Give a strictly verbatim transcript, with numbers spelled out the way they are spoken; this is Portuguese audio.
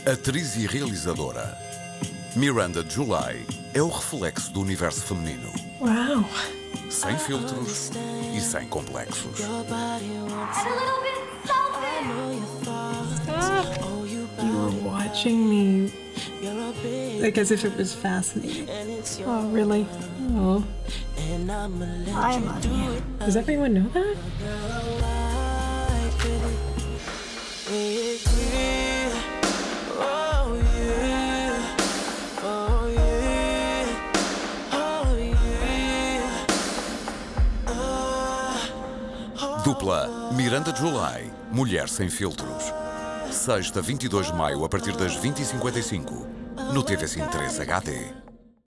Atriz e realizadora, Miranda July é o reflexo do universo feminino. Uau! Sem filtros e sem complexos. Ah, you were watching me like as if it was fascinating. Oh, really? Oh. I love you. Does everyone know that? Dupla Miranda July, Mulher Sem Filtros. Sexta, vinte e dois de maio, a partir das vinte e cinquenta e cinco, no T V Cine três H D.